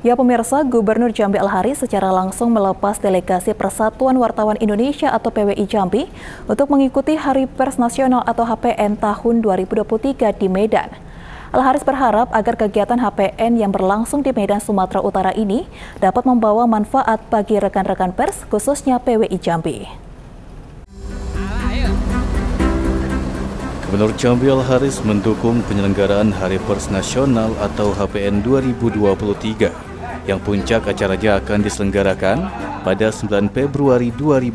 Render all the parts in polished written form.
Ya pemirsa, Gubernur Jambi Al-Haris secara langsung melepas delegasi Persatuan Wartawan Indonesia atau PWI Jambi untuk mengikuti Hari Pers Nasional atau HPN tahun 2023 di Medan. Al-Haris berharap agar kegiatan HPN yang berlangsung di Medan, Sumatera Utara ini dapat membawa manfaat bagi rekan-rekan pers, khususnya PWI Jambi. Gubernur Jambi Al-Haris mendukung penyelenggaraan Hari Pers Nasional atau HPN 2023 yang puncak acaranya akan diselenggarakan pada 9 Februari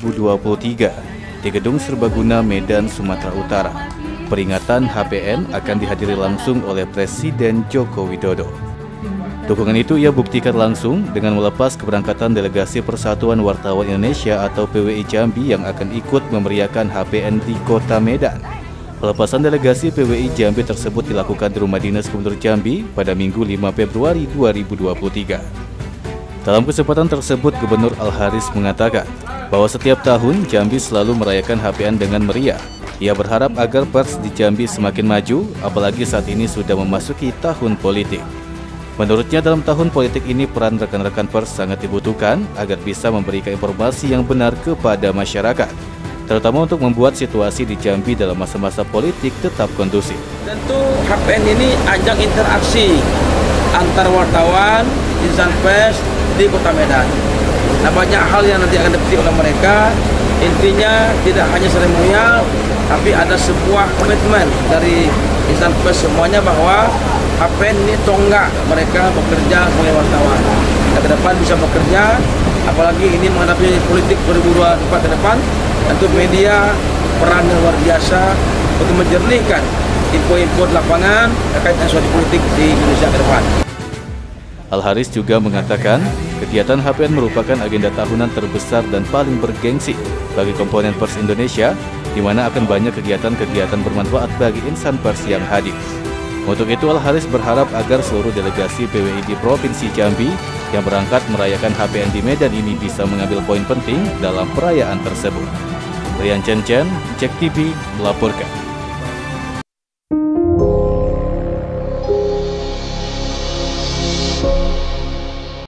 2023 di Gedung Serbaguna Medan, Sumatera Utara. Peringatan HPN akan dihadiri langsung oleh Presiden Joko Widodo. Dukungan itu ia buktikan langsung dengan melepas keberangkatan delegasi Persatuan Wartawan Indonesia atau PWI Jambi yang akan ikut memeriahkan HPN di Kota Medan. Pelepasan delegasi PWI Jambi tersebut dilakukan di Rumah Dinas Gubernur Jambi pada Minggu 5 Februari 2023. Dalam kesempatan tersebut, Gubernur Al-Haris mengatakan bahwa setiap tahun Jambi selalu merayakan HPN dengan meriah. Ia berharap agar pers di Jambi semakin maju, apalagi saat ini sudah memasuki tahun politik. Menurutnya dalam tahun politik ini peran rekan-rekan pers sangat dibutuhkan agar bisa memberikan informasi yang benar kepada masyarakat, terutama untuk membuat situasi di Jambi dalam masa-masa politik tetap kondusif. Tentu HPN ini ajang interaksi antar wartawan, insan pers di Kota Medan. Nah, banyak hal yang nanti akan dipetik oleh mereka. Intinya tidak hanya seremonial, tapi ada sebuah komitmen dari insan pers semuanya bahwa HPN ini tonggak mereka bekerja sebagai wartawan. Nah, ke depan bisa bekerja, apalagi ini menghadapi politik 2024 ke depan. Tentu media perannya luar biasa untuk menjernihkan info-info di lapangan terkait dengan suatu politik di Indonesia ke depan. Al-Haris juga mengatakan kegiatan HPN merupakan agenda tahunan terbesar dan paling bergengsi bagi komponen pers Indonesia, di mana akan banyak kegiatan-kegiatan bermanfaat bagi insan pers yang hadir. Untuk itu Al-Haris berharap agar seluruh delegasi PWI di Provinsi Jambi yang berangkat merayakan HPN di Medan ini bisa mengambil poin penting dalam perayaan tersebut. Rian Chen, JEK TV melaporkan.